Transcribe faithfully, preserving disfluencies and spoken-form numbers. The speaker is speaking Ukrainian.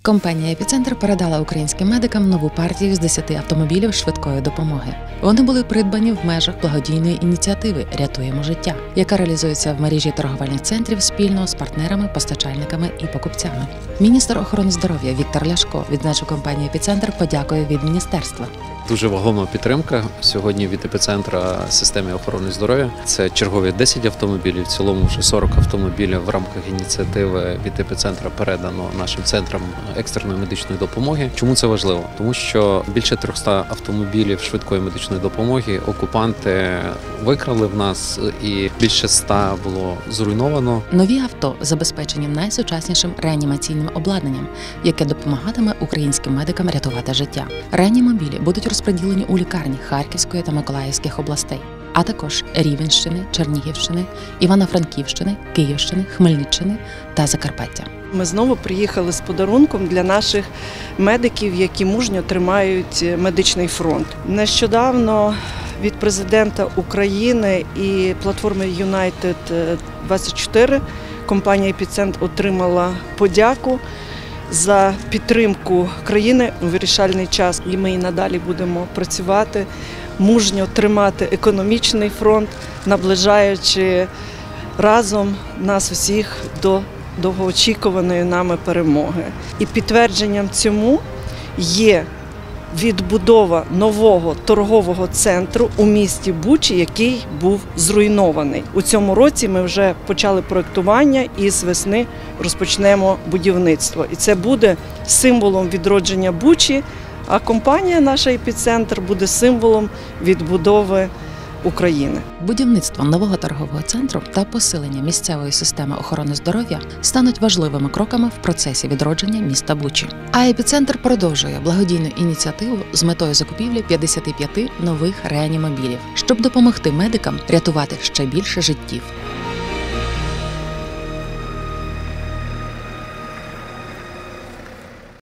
Компанія «Епіцентр» передала українським медикам нову партію з десяти автомобілів швидкої допомоги. Вони були придбані в межах благодійної ініціативи «Рятуємо життя», яка реалізується в мережі торговельних центрів спільно з партнерами, постачальниками і покупцями. Міністр охорони здоров'я Віктор Ляшко відзначив компанію «Епіцентр» подякою від міністерства. Дуже вагома підтримка сьогодні від «Епіцентра» системі охорони здоров'я. Це чергові десять автомобілів, в цілому вже сорок автомобілів в рамках ініціативи від «Епіцентра» передано нашим центрам екстреної медичної допомоги. Чому це важливо? Тому що більше трьохсот автомобілів швидкої медичної допомоги окупанти викрали в нас і більше ста було зруйновано. Нові авто забезпечені найсучаснішим реанімаційним обладнанням, яке допомагатиме українським медикам рятувати життя. Реанімобілі будуть розподілені у лікарні Харківської та Миколаївських областей, а також Рівненщини, Чернігівщини, Івано-Франківщини, Київщини, Хмельниччини та Закарпаття. Ми знову приїхали з подарунком для наших медиків, які мужньо тримають медичний фронт. Нещодавно від президента України і платформи Юнайтед двадцять чотири компанія «Епіцентр» отримала подяку за підтримку країни у вирішальний час. І ми і надалі будемо працювати, мужньо тримати економічний фронт, наближаючи разом нас усіх до довгоочікуваної нами перемоги. І підтвердженням цьому є відбудова нового торгового центру у місті Бучі, який був зруйнований. У цьому році ми вже почали проєктування і з весни розпочнемо будівництво. І це буде символом відродження Бучі, а компанія наша «Епіцентр» буде символом відбудови України. Будівництво нового торгового центру та посилення місцевої системи охорони здоров'я стануть важливими кроками в процесі відродження міста Бучі. А «Епіцентр» продовжує благодійну ініціативу з метою закупівлі п'ятдесяти п'яти нових реанімобілів, щоб допомогти медикам рятувати ще більше життів.